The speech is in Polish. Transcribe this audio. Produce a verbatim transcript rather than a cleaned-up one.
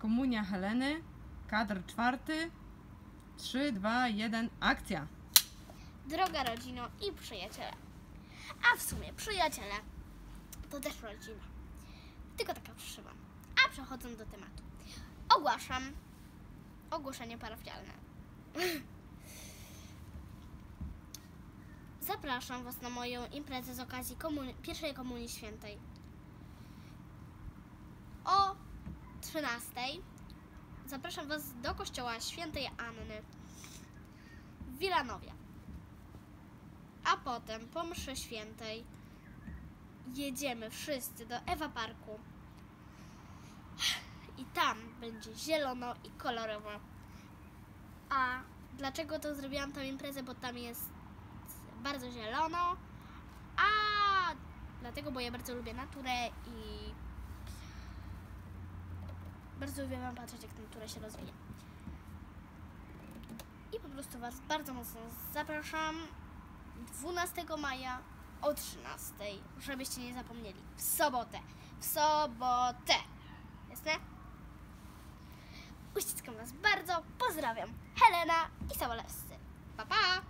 Komunia Heleny, kadr czwarty. trzy, dwa, jeden, akcja! Droga rodzino i przyjaciele. A w sumie przyjaciele to też rodzina. Tylko taka przyszywa. A przechodząc do tematu. Ogłaszam ogłoszenie parafialne. Zapraszam Was na moją imprezę z okazji komuni- pierwszej Komunii Świętej. O trzynastej zapraszam Was do kościoła Świętej Anny w Wilanowie. A potem po mszy świętej jedziemy wszyscy do Ewa Parku. I tam będzie zielono i kolorowo. A dlaczego to zrobiłam tą imprezę? Bo tam jest bardzo zielono. A dlatego, bo ja bardzo lubię naturę i bardzo uwielbiam patrzeć, jak ta natura się rozwija. I po prostu Was bardzo mocno zapraszam dwunastego maja o trzynastej, żebyście nie zapomnieli. W sobotę. W sobotę. Jasne? Uściskam Was bardzo. Pozdrawiam. Helena i Sobolewscy. Pa, pa!